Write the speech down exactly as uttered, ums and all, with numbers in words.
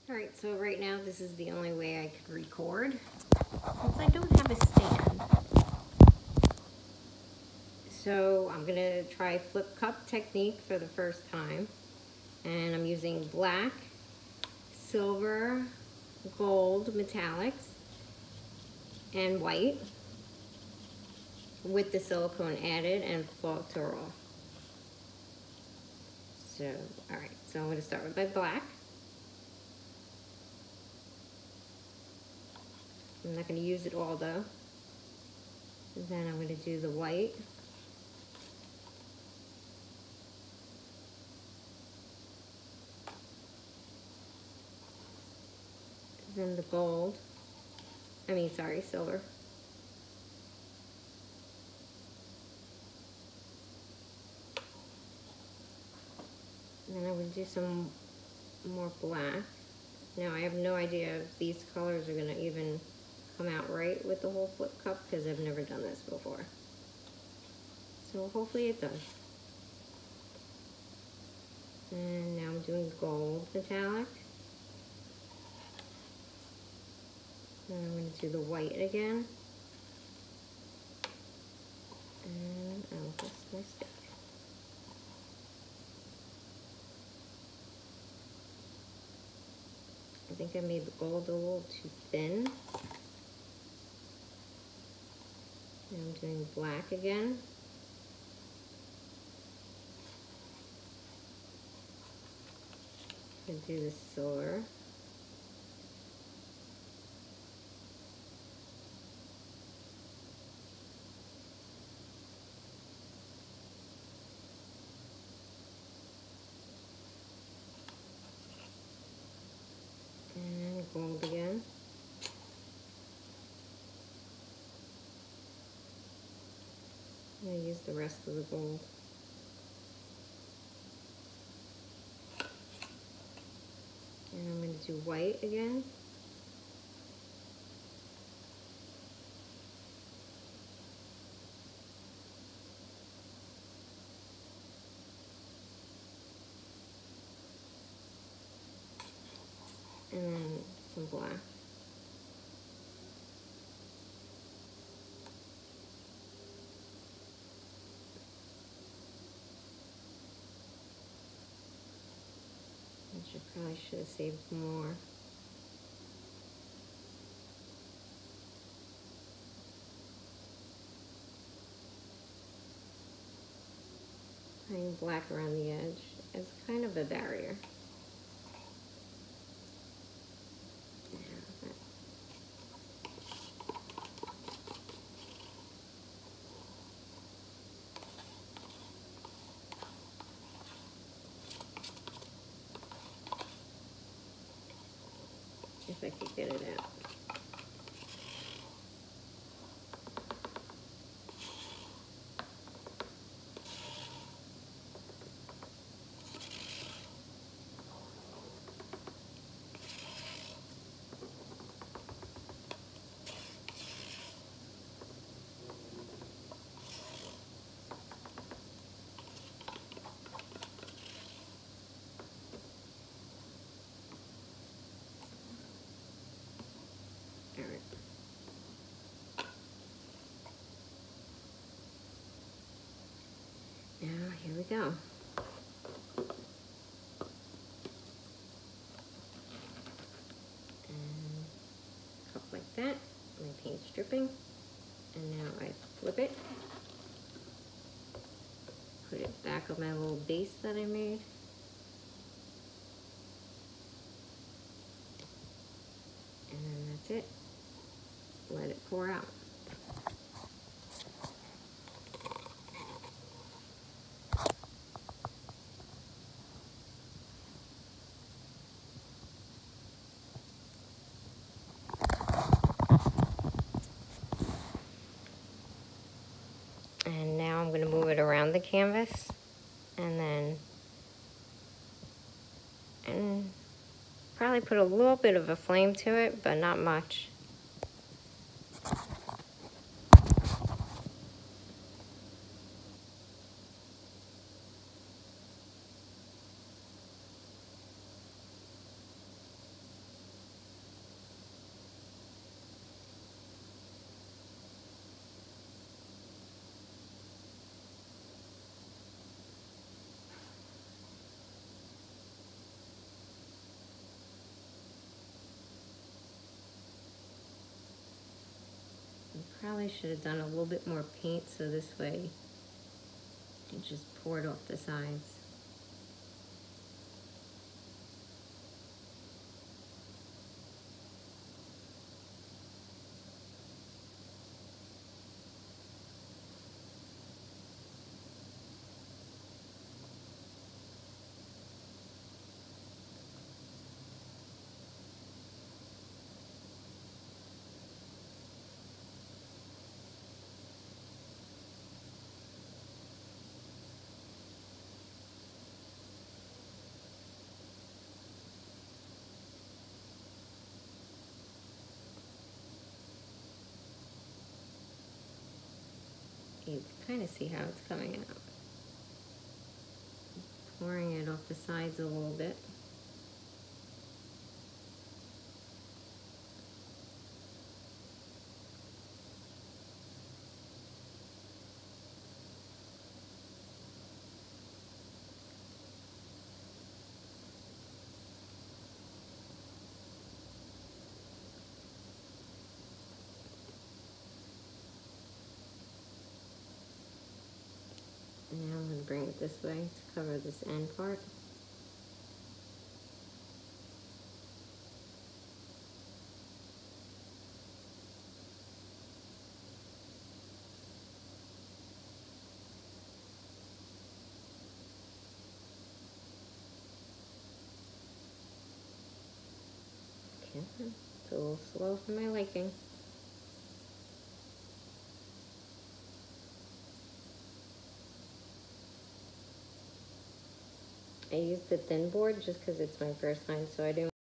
Alright, so right now this is the only way I could record since I don't have a stand. So I'm going to try flip cup technique for the first time. And I'm using black, silver, gold metallics, and white with the silicone added and Floetrol. So, alright, so I'm going to start with my black. I'm not going to use it all though. Then I'm going to do the white. Then the gold. I mean, sorry, silver. And then I'm going to do some more black. Now I have no idea if these colors are going to even come out right with the whole flip cup because I've never done this before. So hopefully it does. And now I'm doing gold metallic. And I'm going to do the white again. And I'll adjust my stick. I think I made the gold a little too thin. Now I'm doing black again. I'm going to do the silver. And gold again. I'm going to use the rest of the gold. And I'm going to do white again. And then some black. I should probably should have saved more. Putting black around the edge as kind of a barrier. If I could get it out. Now, here we go. And cup like that. My paint's dripping. And now I flip it. Put it back on my little base that I made. And then that's it. Let it pour out. And now I'm going to move it around the canvas and then and probably put a little bit of a flame to it, but not much. Probably should have done a little bit more paint so this way it just poured off the sides. You can kind of see how it's coming out. Pouring it off the sides a little bit. Now I'm going to bring it this way to cover this end part. Okay, it's a little slow for my liking. I used the thin board just because it's my first time, so I didn't